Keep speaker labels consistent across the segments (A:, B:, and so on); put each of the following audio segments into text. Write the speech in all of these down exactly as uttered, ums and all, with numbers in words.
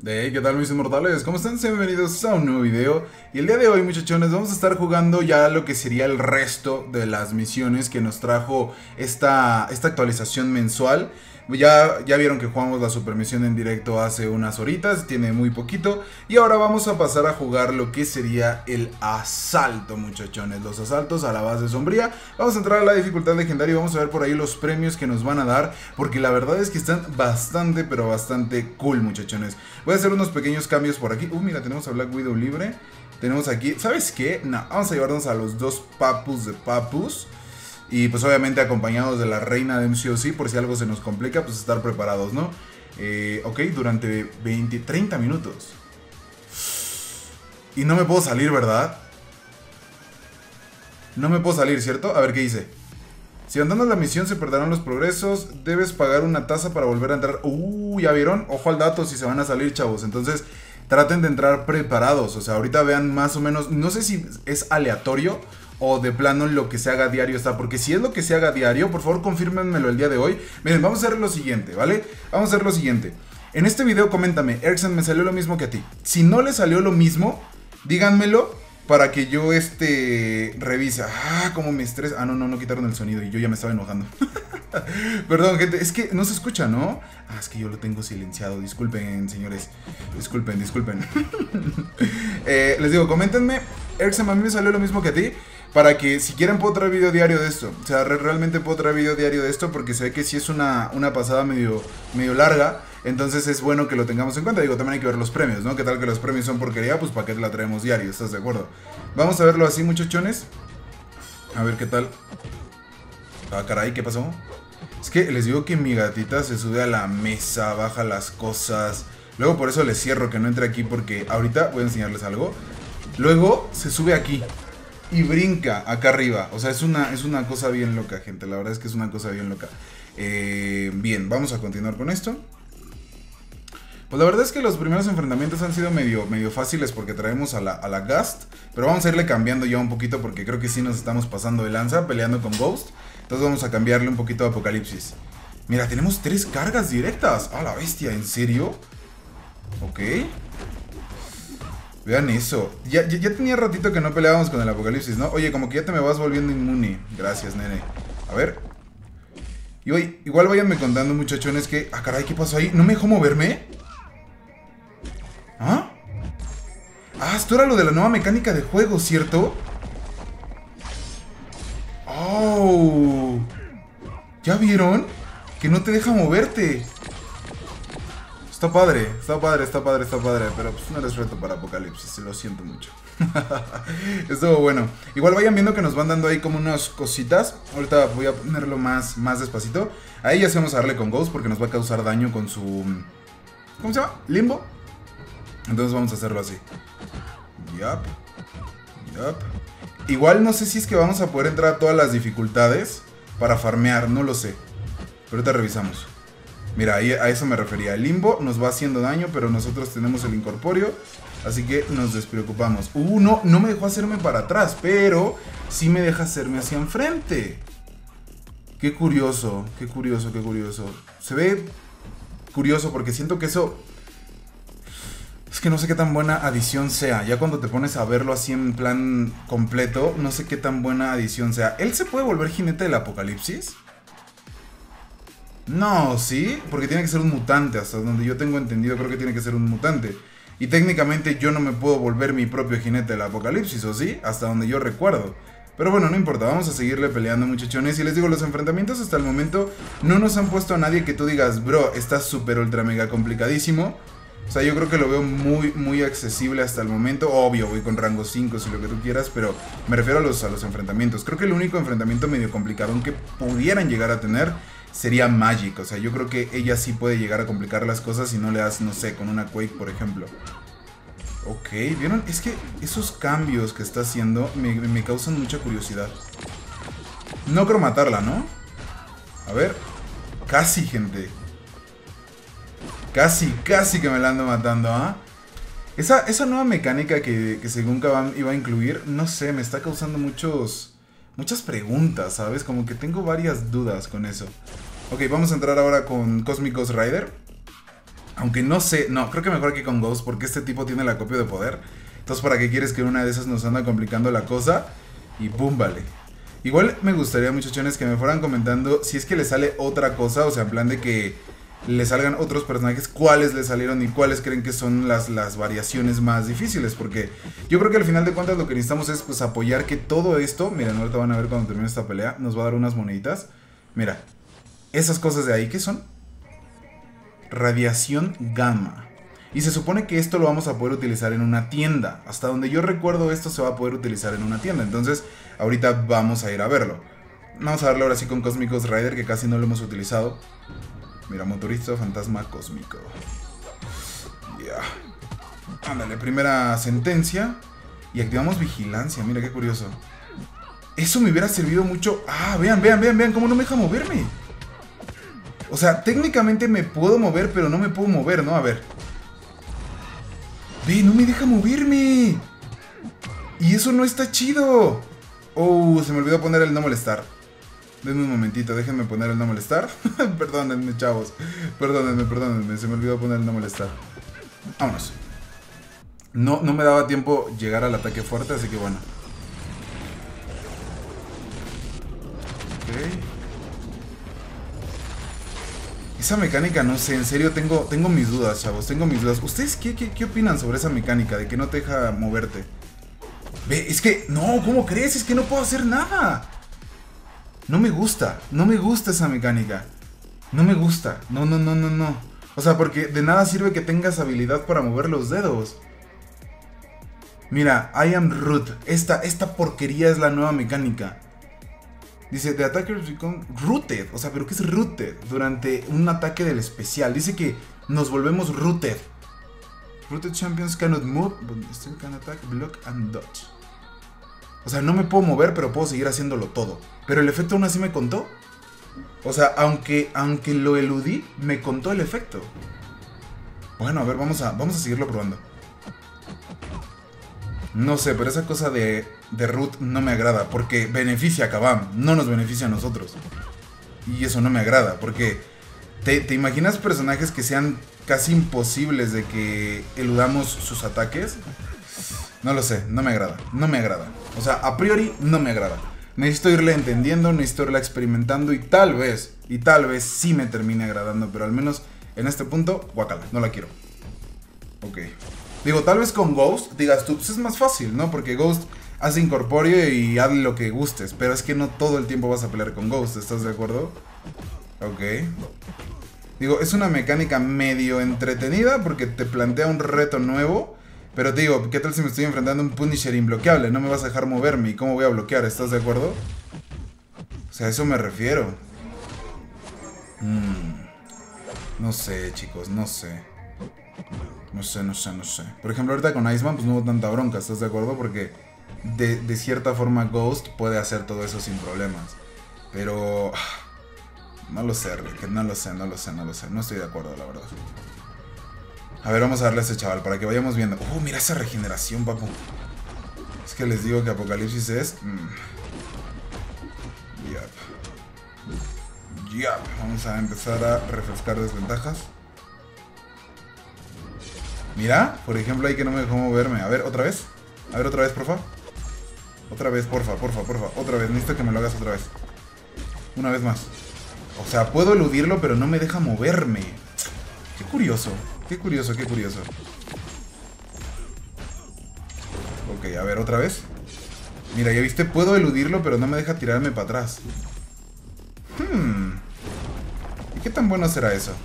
A: Hey, ¿qué tal mis inmortales? ¿Cómo están? Sean bienvenidos a un nuevo video. Y el día de hoy, muchachones, vamos a estar jugando ya lo que sería el resto de las misiones que nos trajo esta, esta actualización mensual. Ya, ya vieron que jugamos la supermisión en directo hace unas horitas, tiene muy poquito. Y ahora vamos a pasar a jugar lo que sería el asalto, muchachones. Los asaltos a la base sombría. Vamos a entrar a la dificultad legendaria y vamos a ver por ahí los premios que nos van a dar, porque la verdad es que están bastante, pero bastante cool, muchachones. Voy a hacer unos pequeños cambios por aquí. Uh, mira, tenemos a Black Widow libre. Tenemos aquí, ¿sabes qué? No, vamos a llevarnos a los dos papus de papus. Y pues obviamente acompañados de la reina de M C O C, por si algo se nos complica, pues estar preparados, ¿no? Eh, ok, durante veinte, treinta minutos. Y no me puedo salir, ¿verdad? No me puedo salir, ¿cierto? A ver qué dice. Si abandonas la misión se perderán los progresos. Debes pagar una tasa para volver a entrar. Uh, ¿ya vieron? Ojo al dato si se van a salir, chavos. Entonces, traten de entrar preparados. O sea, ahorita vean más o menos. No sé si es aleatorio o de plano lo que se haga diario está. Porque si es lo que se haga diario, por favor confírmenmelo el día de hoy. Miren, vamos a hacer lo siguiente, ¿vale? Vamos a hacer lo siguiente. En este video coméntame, Eriksen, me salió lo mismo que a ti. Si no le salió lo mismo, díganmelo para que yo este revise. Ah, cómo me estresa. Ah, no, no, no quitaron el sonido y yo ya me estaba enojando. Perdón, gente, es que no se escucha, ¿no? Ah, es que yo lo tengo silenciado. Disculpen, señores. Disculpen, disculpen. eh, les digo, coméntenme. Eriksen, a mí me salió lo mismo que a ti. Para que si quieren puedo traer video diario de esto. O sea, re realmente puedo traer video diario de esto. Porque se ve que sí es una, una pasada medio, medio larga. Entonces es bueno que lo tengamos en cuenta. Digo, también hay que ver los premios, ¿no? ¿Qué tal que los premios son porquería? Pues para qué la traemos diario, ¿estás de acuerdo? Vamos a verlo así, muchachones. A ver qué tal. Ah, caray, ¿qué pasó? Es que les digo que mi gatita se sube a la mesa, baja las cosas. Luego por eso les cierro que no entre aquí, porque ahorita voy a enseñarles algo. Luego se sube aquí y brinca acá arriba. O sea, es una, es una cosa bien loca, gente. La verdad es que es una cosa bien loca. eh, Bien, vamos a continuar con esto. Pues la verdad es que los primeros enfrentamientos han sido medio, medio fáciles porque traemos a la, a la Gast. Pero vamos a irle cambiando ya un poquito porque creo que sí nos estamos pasando de lanza peleando con Ghost. Entonces vamos a cambiarle un poquito a Apocalipsis. Mira, tenemos tres cargas directas. ¡Ah, la bestia! ¿En serio? Ok. Vean eso. Ya, ya, ya tenía ratito que no peleábamos con el Apocalipsis, ¿no? Oye, como que ya te me vas volviendo inmune. Gracias, nene. A ver. Y oye, igual váyanme contando, muchachones, que... Ah, caray, ¿qué pasó ahí? ¿No me dejó moverme? ¿Ah? Ah, esto era lo de la nueva mecánica de juego, ¿cierto? Oh. ¿Ya vieron? Que no te deja moverte. Está padre, está padre, está padre, está padre. Pero pues no eres reto para Apocalipsis, lo siento mucho. Estuvo bueno. Igual vayan viendo que nos van dando ahí como unas cositas. Ahorita voy a ponerlo más, más despacito. Ahí ya vamos a darle con Ghost porque nos va a causar daño con su... ¿Cómo se llama? Limbo. Entonces vamos a hacerlo así. Yup. Yup. Igual no sé si es que vamos a poder entrar a todas las dificultades para farmear, no lo sé. Pero ahorita revisamos. Mira, ahí a eso me refería. El limbo nos va haciendo daño, pero nosotros tenemos el incorpóreo. Así que nos despreocupamos. Uh, no, no me dejó hacerme para atrás, pero sí me deja hacerme hacia enfrente. Qué curioso, qué curioso, qué curioso. Se ve curioso porque siento que eso... Es que no sé qué tan buena adición sea. Ya cuando te pones a verlo así en plan completo, no sé qué tan buena adición sea. ¿Él se puede volver jinete del Apocalipsis? No, ¿sí? Porque tiene que ser un mutante. Hasta donde yo tengo entendido, creo que tiene que ser un mutante. Y técnicamente yo no me puedo volver mi propio jinete del Apocalipsis, ¿o sí? Hasta donde yo recuerdo. Pero bueno, no importa, vamos a seguirle peleando, muchachones. Y les digo, los enfrentamientos hasta el momento no nos han puesto a nadie que tú digas, bro, está súper ultra mega complicadísimo. O sea, yo creo que lo veo muy, muy accesible hasta el momento. Obvio, voy con rango cinco si lo que tú quieras, pero me refiero a los, a los enfrentamientos. Creo que el único enfrentamiento medio complicado que pudieran llegar a tener sería Magic. O sea, yo creo que ella sí puede llegar a complicar las cosas si no le das, no sé, con una Quake, por ejemplo. Ok, ¿vieron? Es que esos cambios que está haciendo me, me causan mucha curiosidad. No creo matarla, ¿no? A ver. Casi, gente. Casi, casi que me la ando matando, ¿ah? ¿eh? Esa, esa nueva mecánica que, que según Kabam iba a incluir, no sé, me está causando muchos... Muchas preguntas, ¿sabes? Como que tengo varias dudas con eso. Ok, vamos a entrar ahora con Cosmic Ghost Rider. Aunque no sé, no, creo que mejor que con Ghost porque este tipo tiene el acopio de poder. Entonces, ¿para qué quieres que una de esas nos anda complicando la cosa? Y pum, vale. Igual me gustaría, muchachones, que me fueran comentando si es que le sale otra cosa, o sea, en plan de que le salgan otros personajes, cuáles le salieron y cuáles creen que son las, las variaciones más difíciles, porque yo creo que al final de cuentas lo que necesitamos es pues apoyar que todo esto, miren, ahorita van a ver cuando termine esta pelea, nos va a dar unas moneditas, mira, esas cosas de ahí, ¿qué son? Radiación gamma. Y se supone que esto lo vamos a poder utilizar en una tienda. Hasta donde yo recuerdo esto se va a poder utilizar en una tienda. Entonces ahorita vamos a ir a verlo. Vamos a darle ahora sí con Cósmicos Rider, que casi no lo hemos utilizado. Mira, motorista fantasma cósmico. Ya. Yeah. Ándale, primera sentencia. Y activamos vigilancia, mira qué curioso. Eso me hubiera servido mucho. Ah, vean, vean, vean, vean cómo no me deja moverme. O sea, técnicamente me puedo mover, pero no me puedo mover, ¿no? A ver. Ve, no me deja moverme. Y eso no está chido. Oh, se me olvidó poner el no molestar. Denme un momentito, déjenme poner el no molestar. Perdónenme, chavos. Perdónenme, perdónenme. Se me olvidó poner el no molestar. Vámonos. No, no me daba tiempo llegar al ataque fuerte, así que bueno. Ok. Esa mecánica, no sé, en serio tengo, tengo mis dudas, chavos, tengo mis dudas. ¿Ustedes qué, qué, qué opinan sobre esa mecánica de que no te deja moverte? Ve, es que, no, ¿cómo crees? Es que no puedo hacer nada. No me gusta, no me gusta esa mecánica. No me gusta, no, no, no, no, no. O sea, porque de nada sirve que tengas habilidad para mover los dedos. Mira, I am root. Esta, esta porquería es la nueva mecánica. Dice, the attacker become rooted. O sea, ¿pero qué es rooted? Durante un ataque del especial. Dice que nos volvemos rooted. Rooted champions cannot move, but still can attack, block and dodge. O sea, no me puedo mover, pero puedo seguir haciéndolo todo. Pero el efecto aún así me contó. O sea, aunque, aunque lo eludí, me contó el efecto. Bueno, a ver, vamos a, vamos a seguirlo probando. No sé, pero esa cosa de, de root no me agrada. Porque beneficia a Kabam, no nos beneficia a nosotros. Y eso no me agrada, porque ¿te, te imaginas personajes que sean casi imposibles de que eludamos sus ataques? No lo sé, no me agrada, no me agrada. O sea, a priori no me agrada. Necesito irle entendiendo, necesito irla experimentando y tal vez, y tal vez sí me termine agradando, pero al menos en este punto, guacala, no la quiero. Ok. Digo, tal vez con Ghost, digas tú, pues es más fácil, ¿no? Porque Ghost hace incorpóreo y haz lo que gustes, pero es que no todo el tiempo vas a pelear con Ghost, ¿estás de acuerdo? Ok. Digo, es una mecánica medio entretenida porque te plantea un reto nuevo. Pero te digo, ¿qué tal si me estoy enfrentando a un Punisher imbloqueable? No me vas a dejar moverme. ¿Y cómo voy a bloquear? ¿Estás de acuerdo? O sea, a eso me refiero. Mm, no sé, chicos, no sé. No sé, no sé, no sé. Por ejemplo, ahorita con Iceman pues no hubo tanta bronca, ¿estás de acuerdo? Porque de, de cierta forma Ghost puede hacer todo eso sin problemas. Pero... no lo sé, Rick, no lo sé, no lo sé, no lo sé. No estoy de acuerdo, la verdad. A ver, vamos a darle a este chaval para que vayamos viendo. Oh, mira esa regeneración, papu. Es que les digo que Apocalipsis es... Mm. Yep. Yep. Vamos a empezar a refrescar desventajas. Mira, por ejemplo, ahí que no me dejó moverme. A ver, otra vez. A ver, otra vez, porfa. Otra vez, porfa, porfa, porfa. Otra vez, necesito que me lo hagas otra vez. Una vez más. O sea, puedo eludirlo, pero no me deja moverme. Qué curioso. Qué curioso, qué curioso. Ok, a ver, otra vez. Mira, ya viste, puedo eludirlo, pero no me deja tirarme para atrás. Hmm. ¿Y qué tan bueno será eso?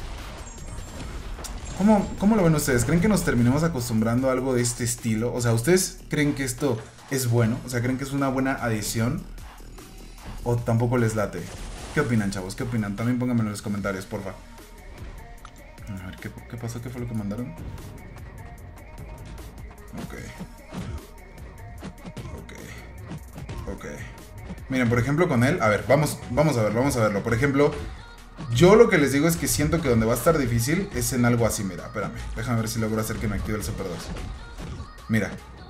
A: ¿Cómo, ¿Cómo lo ven ustedes? ¿Creen que nos terminemos acostumbrando a algo de este estilo? O sea, ¿ustedes creen que esto es bueno? O sea, ¿creen que es una buena adición? ¿O tampoco les late? ¿Qué opinan, chavos? ¿Qué opinan? También pónganmelo en los comentarios, porfa. A ver, ¿qué, ¿qué pasó? ¿Qué fue lo que mandaron? Ok. Ok. Ok. Miren, por ejemplo, con él... A ver, vamos, vamos a verlo, vamos a verlo. Por ejemplo, yo lo que les digo es que siento que donde va a estar difícil es en algo así. Mira, espérame. Déjame ver si logro hacer que me active el Super dos. Mira.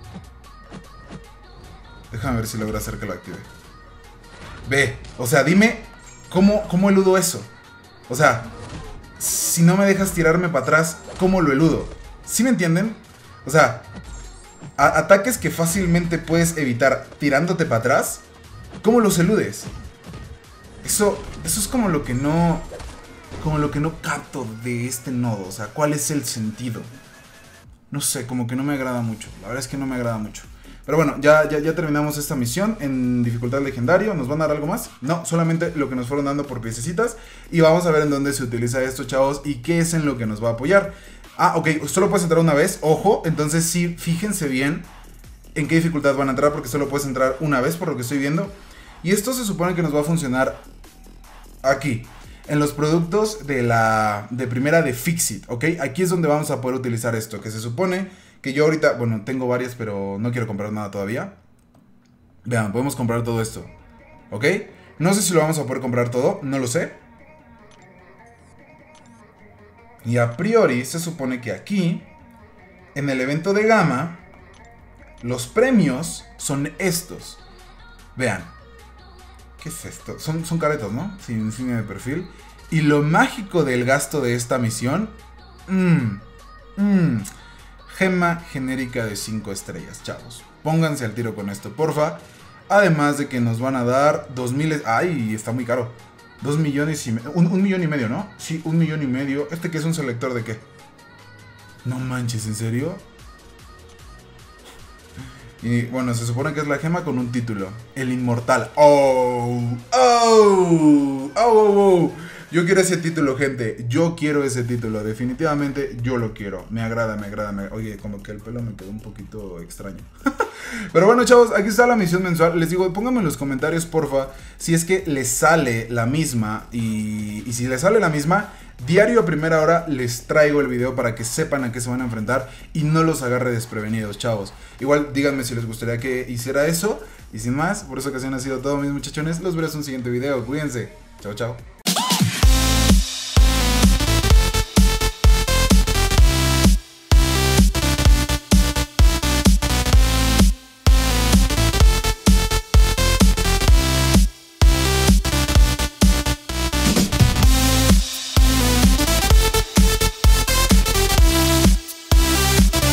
A: Déjame ver si logro hacer que lo active. Ve. O sea, dime... ¿Cómo, cómo eludo eso? O sea... si no me dejas tirarme para atrás, ¿cómo lo eludo? ¿Sí me entienden? O sea, a ataques que fácilmente puedes evitar tirándote para atrás, ¿cómo los eludes? Eso, eso es como lo que no... Como lo que no capto de este nodo. O sea, ¿cuál es el sentido? No sé, como que no me agrada mucho. La verdad es que no me agrada mucho. Pero bueno, ya, ya, ya terminamos esta misión en dificultad legendario. ¿Nos van a dar algo más? No, solamente lo que nos fueron dando por piececitas. Y vamos a ver en dónde se utiliza esto, chavos, y qué es en lo que nos va a apoyar. Ah, ok, solo puedes entrar una vez, ojo. Entonces sí, fíjense bien en qué dificultad van a entrar, porque solo puedes entrar una vez por lo que estoy viendo. Y esto se supone que nos va a funcionar aquí, en los productos de la de primera de Fixit, ¿ok? Aquí es donde vamos a poder utilizar esto, que se supone que yo ahorita, bueno, tengo varias, pero no quiero comprar nada todavía. Vean, podemos comprar todo esto, ¿ok? No sé si lo vamos a poder comprar todo, no lo sé. Y a priori se supone que aquí, en el evento de gama, los premios son estos. Vean. ¿Qué es esto? Son, son caretas, ¿no? Sin insignia de perfil. Y lo mágico del gasto de esta misión... Mmm, mmm, gema genérica de cinco estrellas, chavos. Pónganse al tiro con esto, porfa. Además de que nos van a dar dos mil... ¡Ay! Está muy caro. Dos millones y medio... Un, un millón y medio, ¿no? Sí, un millón y medio. ¿Este qué es un selector de qué? No manches, ¿en serio? Y bueno, se supone que es la gema con un título. El inmortal. ¡Oh! ¡Oh! ¡Oh! ¡Oh! ¡Oh! Yo quiero ese título, gente. Yo quiero ese título. Definitivamente yo lo quiero. Me agrada, me agrada. Me... Oye, como que el pelo me quedó un poquito extraño. Pero bueno, chavos, aquí está la misión mensual. Les digo, pónganme en los comentarios, porfa, si es que les sale la misma. Y, y si les sale la misma, diario a primera hora les traigo el video para que sepan a qué se van a enfrentar y no los agarre desprevenidos, chavos. Igual díganme si les gustaría que hiciera eso. Y sin más, por esa ocasión ha sido todo, mis muchachones. Los veré en un siguiente video. Cuídense. Chao, chao.